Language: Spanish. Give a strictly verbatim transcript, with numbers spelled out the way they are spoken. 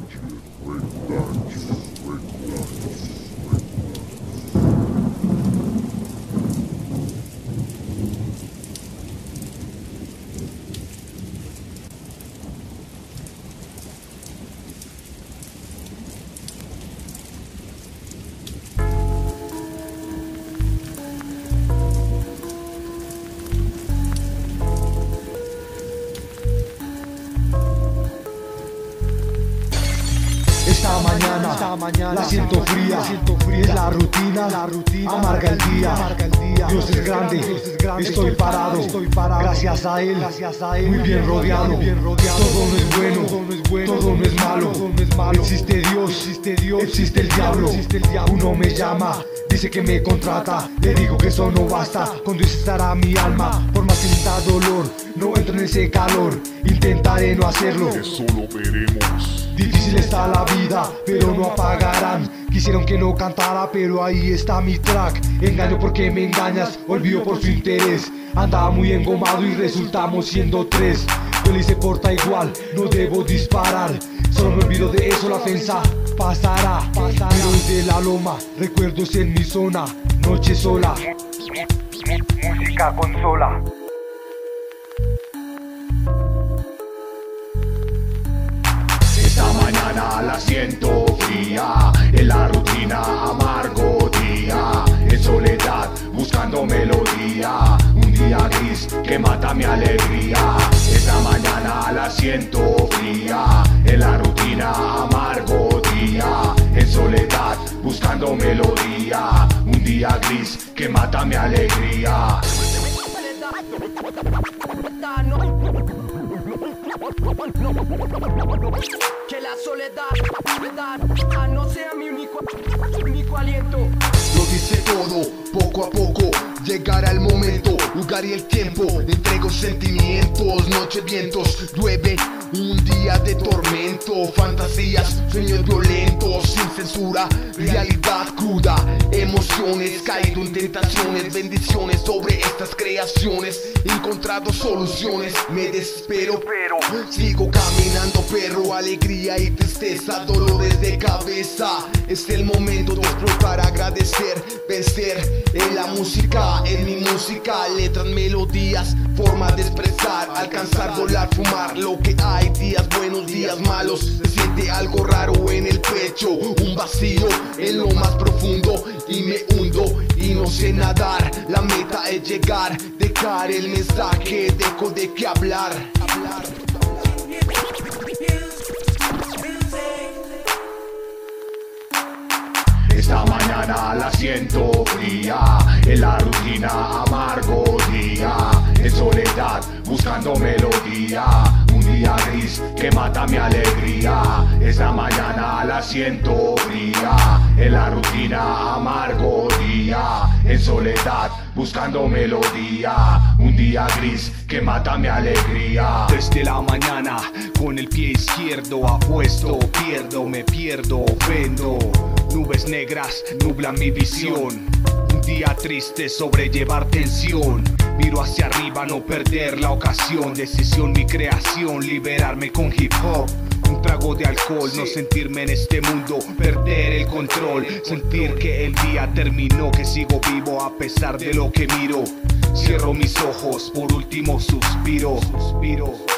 Esta mañana, esta mañana la siento fría, siento fría. Es la rutina, la rutina amarga el día, amarga el día. Dios es grande, Dios es grande. Estoy parado, estoy parado. Gracias a él, gracias a él. Muy bien rodeado, muy bien rodeado. Todo no es bueno, todo no es bueno, todo no es malo, todo no es malo. Existe Dios, existe Dios, existe el diablo, existe el diablo. Uno me llama, dice que me contrata. Le digo que eso no basta, con Dios estará mi alma. Por más que sienta dolor, no entro en ese calor. Intentaré no hacerlo, eso lo veremos. Difícil está la vida, pero no apagarán. Quisieron que no cantara, pero ahí está mi track. Engaño porque me engañas, olvido por su interés. Andaba muy engomado y resultamos siendo tres. Feliz se porta igual, no debo disparar. Solo me olvido de eso, la ofensa pasará, pasará. Pero desde la loma, recuerdos en mi zona. Noche sola, música consola. Esta mañana la siento fría, en la rutina amargo día, en soledad buscando melodía, un día gris que mata mi alegría. Esta mañana la siento fría, en la rutina amargo día, en soledad buscando melodía, un día gris que mata mi alegría. Que la soledad no sea mi único, único aliento. Lo dice todo, poco a poco llegará el momento, lugar y el tiempo. Entrego sentimientos, noches, vientos, llueve, un día de tormento. Fantasías, sueños violentos, sin censura, realidad cruda. Emociones, caído en tentaciones, bendiciones sobre estas creaciones. Encontrado soluciones, me desespero, pero sigo caminando, perro. Alegría y tristeza, dolores de cabeza. Es el momento de explotar, agradecer, vencer en la música, en mi música. Letras, melodías, forma de expresar, alcanzar, volar, fumar. Lo que hay, días buenos, días malos. Se siente algo raro en el pecho, un vacío en lo más profundo. Y me hundo y no sé nadar. La meta es llegar, dejar el mensaje, dejo de qué hablar, hablar. Esta mañana la siento fría, en la rutina amargo día, en soledad buscando melodía, un día gris que mata mi alegría. Esta mañana la siento fría, en la rutina amargo día, en soledad buscando melodía, un día gris que mata mi alegría. Desde la mañana con el pie izquierdo apuesto, pierdo, me pierdo, vendo. Nubes negras nublan mi visión, un día triste sobrellevar tensión. Miro hacia arriba, no perder la ocasión. Decisión, mi creación, liberarme con hip hop. Un trago de alcohol, no sentirme en este mundo, perder el control. Sentir que el día terminó, que sigo vivo a pesar de lo que miro. Cierro mis ojos, por último suspiro, suspiro.